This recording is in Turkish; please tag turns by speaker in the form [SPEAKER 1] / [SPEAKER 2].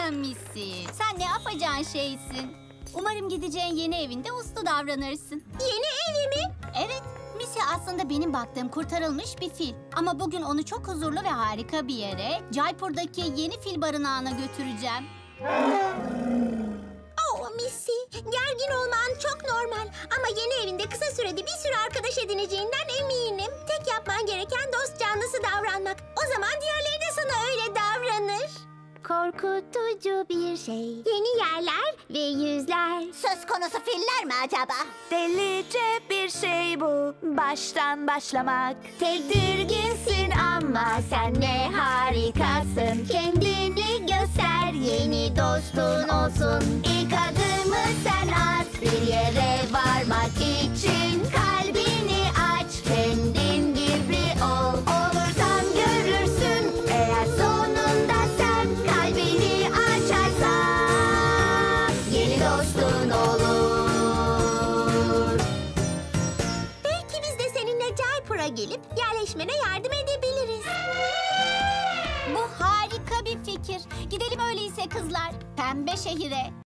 [SPEAKER 1] sen Missy. Sen ne yapacağın şeysin. Umarım gideceğin yeni evinde uslu davranırsın.
[SPEAKER 2] Yeni evi mi?
[SPEAKER 1] Evet, Missy aslında benim baktığım kurtarılmış bir fil. Ama bugün onu çok huzurlu ve harika bir yere, Jaipur'daki yeni fil barınağına götüreceğim.
[SPEAKER 2] Oh Missy, gergin olman çok normal. Ama yeni evinde kısa sürede bir sürü arkadaş edineceğinden eminim. Tek yapman gereken dost canlısı davranmak. O zaman diğerleri de sana öyle davranır. Korkutucu bir şey. Yeni yerler ve yüzler.
[SPEAKER 3] Söz konusu filler mi acaba?
[SPEAKER 4] Delice bir şey bu, baştan başlamak.
[SPEAKER 2] Tedirginsin ama sen ne harikasın. Kendini göster, yeni dostun olsun. İlk adımı sen at, bir yere varmak için. Kalbini aç, kendin gibi ol. Olursan görürsün, eğer sonunda sen kalbini açarsan yeni dostun olur. Belki biz de seninle Jaipur'a gelip yerleşmene yardım edebiliriz.
[SPEAKER 1] Bu harika bir fikir. Gidelim öyleyse kızlar. Pembe şehire.